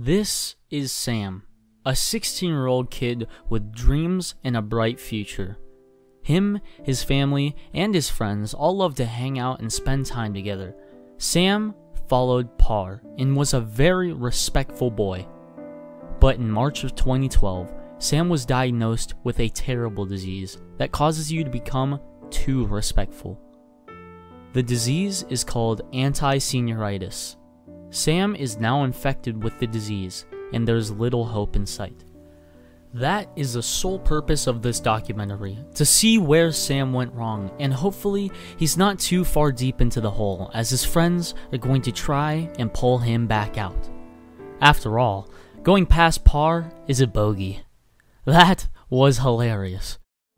This is Sam, a 16-year-old kid with dreams and a bright future. Him, his family, and his friends all love to hang out and spend time together. Sam followed Parr and was a very respectful boy. But in March of 2012, Sam was diagnosed with a terrible disease that causes you to become too respectful. The disease is called senioritis. Sam is now infected with the disease, and there's little hope in sight. That is the sole purpose of this documentary, to see where Sam went wrong, and hopefully he's not too far deep into the hole, as his friends are going to try and pull him back out. After all, going past Parr is a bogey. That was hilarious.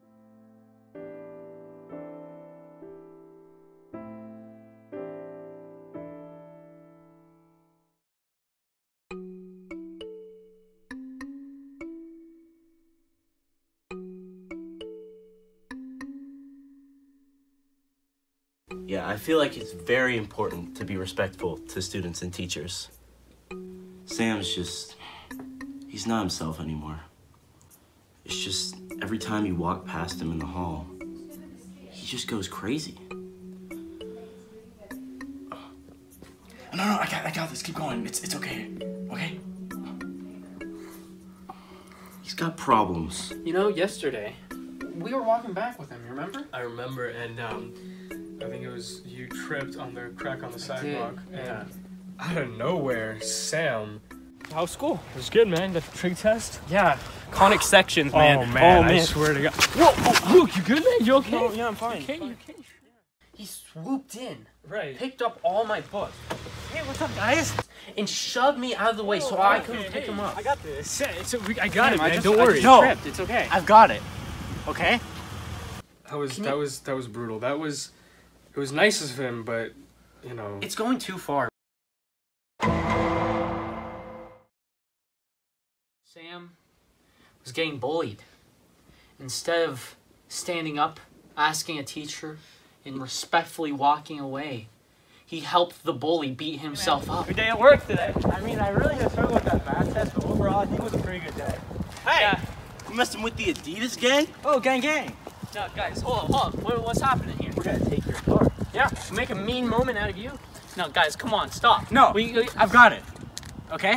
Yeah, I feel like it's very important to be respectful to students and teachers. Sam's just, he's not himself anymore. It's just, every time you walk past him in the hall, he just goes crazy. No, I got this. Keep going. It's okay. Okay? He's got problems. You know, yesterday, we were walking back with him, you remember? I remember, and I think it was you tripped on the crack on the sidewalk. Yeah. And out of nowhere, Sam. How's school? It was good, man. The trig test? Yeah, conic sections, man. Oh, man, I swear to God. Whoa, Luke, you good, man? You okay? No, yeah, I'm fine. You okay? He swooped in, Right. picked up all my books, Hey, what's up, guys? and shoved me out of the way so I couldn't pick him up. I got this. I got it, I man. just- Don't I worry. just tripped. It's okay. I've got it. Okay? That was brutal. It was nice of him, but you know. It's going too far. Sam was getting bullied. Instead of standing up, asking a teacher, and respectfully walking away, he helped the bully beat himself up. Good day at work today. I mean, I really had struggled with that math test, but overall, I think it was a pretty good day. Hey! Yeah. You messing with the Adidas gang? Oh, gang. No, guys, hold on. What's happening here? We're gonna take your car. Yeah, make a mean moment out of you. No, guys, come on, stop. No, I've got it. Okay?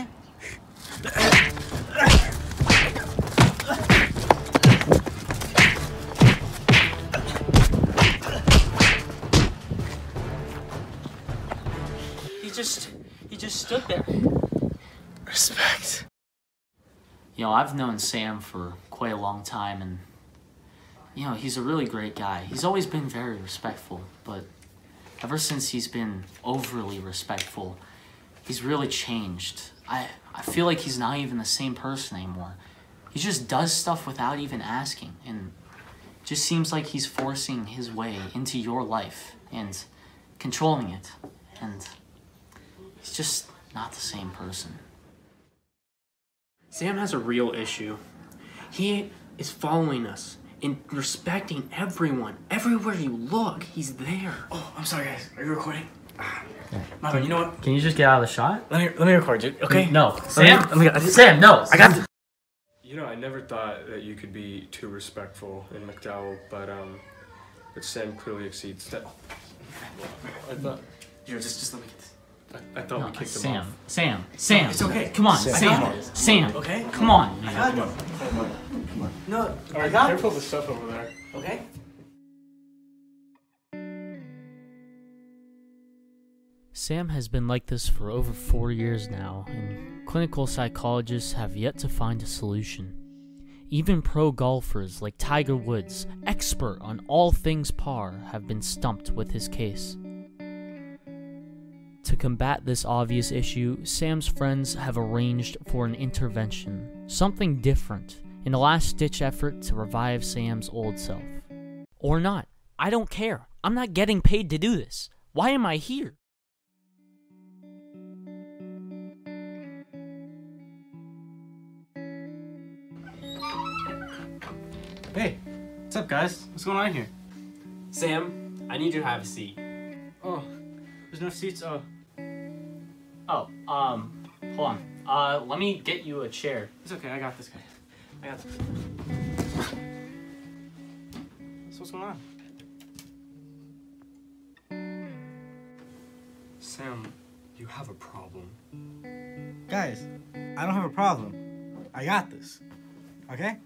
He just stood there. Respect. You know, I've known Sam for quite a long time, and you know, he's a really great guy. He's always been very respectful, but ever since he's been overly respectful, he's really changed. I feel like he's not even the same person anymore. He just does stuff without even asking, and it just seems like he's forcing his way into your life and controlling it, and he's just not the same person. Sam has a real issue. He is following us and respecting everyone. Everywhere you look, he's there. Oh, I'm sorry, guys. Are you recording? My bad. You know what? Can you just get out of the shot? Let me record, dude. Okay? No. Sam? Let me Sam, no. I got this. You know, I never thought that you could be too respectful in McDowell, but Sam clearly exceeds that. I thought Here, just let me get this. I thought we kicked him off. Sam. It's okay. Come on, Sam. Sam. Okay? Come on. I got it. No, All I right, got careful of the stuff over there. Okay? Sam has been like this for over 4 years now, and clinical psychologists have yet to find a solution. Even pro golfers like Tiger Woods, expert on all things par, have been stumped with his case. To combat this obvious issue, Sam's friends have arranged for an intervention, something different, in a last-ditch effort to revive Sam's old self. Or not. I don't care. I'm not getting paid to do this. Why am I here? Hey, what's up, guys? What's going on here? Sam, I need you to have a seat. Oh, there's no seats. Oh, Oh, Hold on. Let me get you a chair. It's okay, I got this guy. I got this. So what's going on? Sam, you have a problem. Guys, I don't have a problem. I got this. Okay?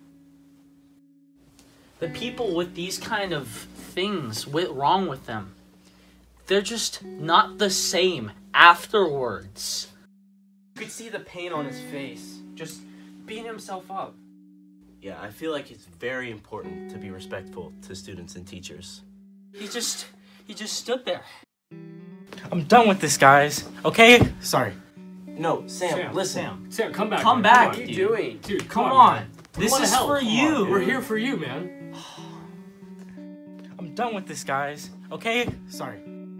The people with these kind of things wrong with them, they're just not the same afterwards. You could see the pain on his face, just beating himself up. Yeah, I feel like it's very important to be respectful to students and teachers. He just stood there. I'm done with this, guys. Okay? Sorry. No, Sam, listen. Sam, come back. Come man. back, What are you dude. doing? Dude, Come come on. man. This wanna is help. for Come you. on, We're here for you, man. I'm done with this, guys. Okay? Sorry.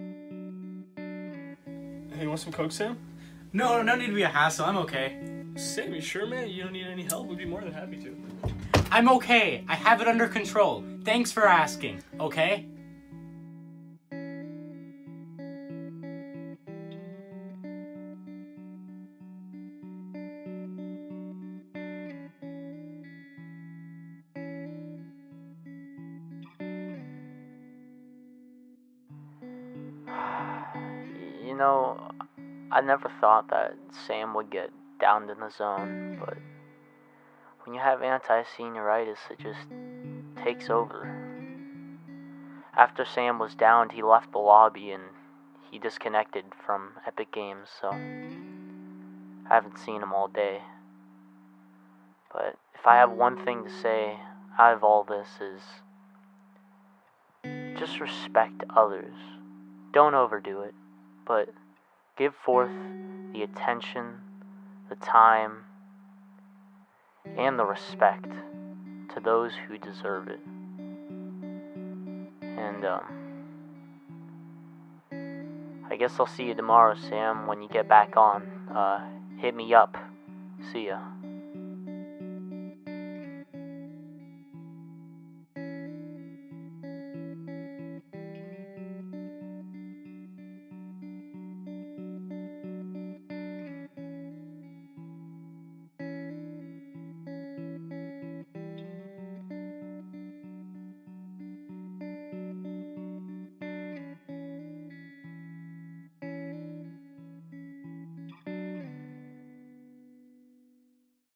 Hey, you want some Coke, Sam? No need to be a hassle. I'm okay. Sam, you sure, man? You don't need any help? We'd be more than happy to. I'm okay. I have it under control. Thanks for asking, okay? You know, I never thought that Sam would get downed in the zone, but when you have anti-senioritis, it just takes over. After Sam was downed, he left the lobby and he disconnected from Epic Games, so I haven't seen him all day. But if I have one thing to say out of all this is just respect others. Don't overdo it, but give forth the attention, the time, and the respect to those who deserve it. And, I guess I'll see you tomorrow, Sam, when you get back on. Hit me up. See ya.